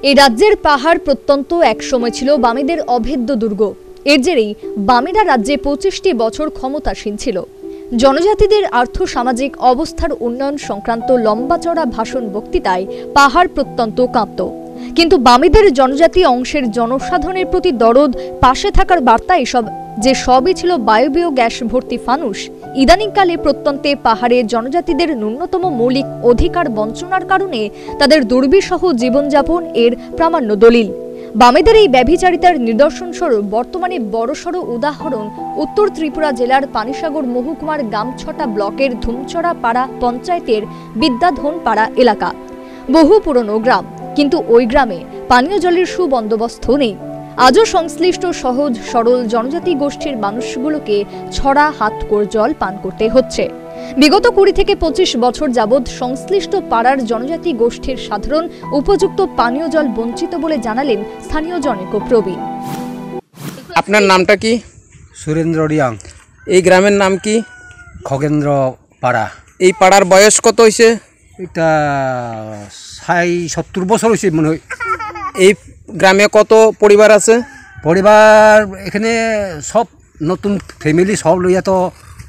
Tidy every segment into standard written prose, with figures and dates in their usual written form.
এই রাজ্যের পাহাড় প্রত্যন্ত একসময় ছিল বামেদের অভেদ্য দুর্গ। এর জেরেই বামেরা রাজ্যে 25টি বছর ক্ষমতাসীন ছিল। জনজাতিদের আর্থ সামাজিক অবস্থার উন্নয়ন সংক্রান্ত লম্বাচড়া ভাষণ বক্তৃতায় পাহাড় প্রত্যন্ত কাঁপত। কিন্তু বামেদের জনজাতি অংশের জনসাধারণের প্রতি দরদ, পাশে থাকার বার্তা এসব যে সবই ছিল বায়বীয় গ্যাস ভর্তি ফানুস। ইদানিংকালে প্রত্যন্তে পাহাড়ে জনজাতিদের ন্যূনতম মৌলিক অধিকার বঞ্চনার কারণে তাদের দুর্বিষহ জীবনযাপন এর প্রামাণ্য দলিল। বামেদের এই ব্যভিচারিতার নিদর্শনস্বরূপ বর্তমানে বড়সড় উদাহরণ উত্তর ত্রিপুরা জেলার পানিসাগর মহকুমার গামছটা ব্লকের ধুমচড়া পাড়া পঞ্চায়েতের বিদ্যাধন পাড়া এলাকা। বহু পুরনো গ্রাম, কিন্তু ওই গ্রামে পানীয় জলের সুবন্দোবস্ত নেই। আজও সংশ্লিষ্ট সহজ সরল জনজাতি গোষ্ঠীর মানুষগুলোকে ছড়া হাত করে জল পান করতে হচ্ছে। বিগত 20 থেকে 25 বছর যাবৎ সংশ্লিষ্ট পাড়ার জনজাতি গোষ্ঠীর সাধারণ উপযুক্ত পানীয় জল বঞ্চিত বলে জানালেন স্থানীয় জনৈক প্রবীণ। আপনার নামটা কি? সুরেন্দ্র রিয়াং। এই গ্রামের নাম কি? খগেন্দ্র পাড়া। এই পাড়ার বয়স কত হয়েছে? এটা 70 বছর হয়েছে মনে হয়। এই গ্রামে কত পরিবার আছে? পরিবার এখানে সব নতুন ফ্যামিলি সব লইয়া তো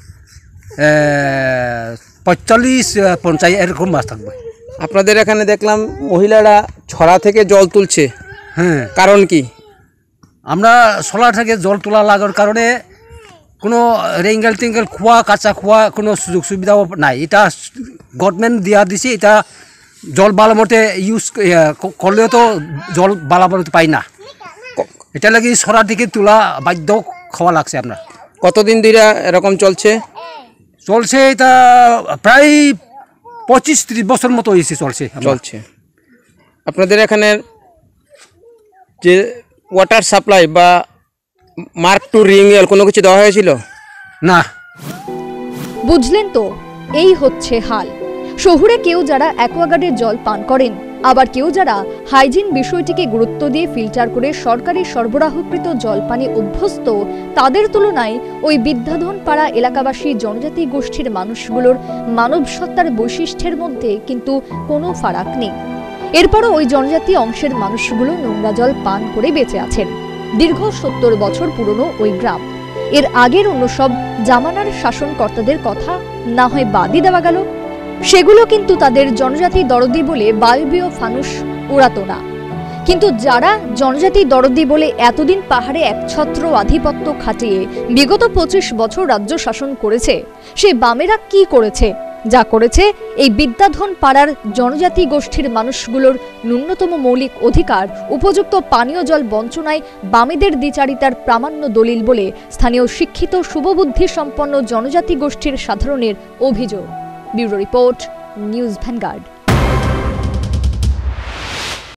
45-50 এরকম মাছ থাকবে। আপনাদের এখানে দেখলাম মহিলারা ছড়া থেকে জল তুলছে, হ্যাঁ, কারণ কি? আমরা সোলা থেকে জল তোলা লাগার কারণে কোনো রেঙ্গেল টেঙ্গেল খোয়া কাঁচা খোয়া কোনো সুযোগ সুবিধাও নাই। এটা গভর্নমেন্ট দিয়া দিছে। এটা জল বালামতে ইউজ করলেও তো জল বালামতে পাই না। এটা লাগি সরার দিকে তোলা বাধ্য খাওয়া লাগছে। আপনার কতদিন ধরে এরকম চলছে? এটা প্রায় 25-30 বছর মতো হয়েছে চলছে। আপনাদের এখানে যে ওয়াটার সাপ্লাই বা মার্ক টু রিনিউয়াল কোনো কিছু দেওয়া হয়েছিল না? বুঝলেন তো, এই হচ্ছে হাল। শহুরে কেউ যারা অ্যাকোয়াগার্ডের জল পান করেন, আবার কেউ যারা হাইজিন বিষয়টিকে গুরুত্ব দিয়ে ফিল্টার করে সরকারি সরবরাহকৃত জল পানি অভ্যস্ত, তাদের তুলনায় ওই বিদ্যাধন পাড়া এলাকাবাসী জনজাতি গোষ্ঠীর মানুষগুলোর মানব সত্তার বৈশিষ্ট্যের মধ্যে কিন্তু কোনো ফারাক নেই। এরপরও ওই জনজাতি অংশের মানুষগুলো নোংরা জল পান করে বেঁচে আছেন। দীর্ঘ 70 বছর পুরনো ওই গ্রাম। এর আগের অন্য সব জামানার শাসনকর্তাদের কথা না হয় বাদই দেওয়া গেল, সেগুলো কিন্তু তাদের জনজাতি দরদি বলে বায়বীয় ফানুস উড়াতো না। কিন্তু যারা জনজাতি দরদি বলে এতদিন পাহাড়ে একছত্র আধিপত্য খাটিয়ে বিগত 25 বছর রাজ্য শাসন করেছে, সে বামেরা কি করেছে? যা করেছে এই বিদ্যাধন পাড়ার জনজাতি গোষ্ঠীর মানুষগুলোর ন্যূনতম মৌলিক অধিকার, উপযুক্ত পানীয় জল বঞ্চনায় বামেদের দ্বিচারিতার প্রামাণ্য দলিল বলে স্থানীয় শিক্ষিত শুভবুদ্ধি সম্পন্ন জনজাতি গোষ্ঠীর সাধারণের অভিযোগ। Bureau report, news vanguard.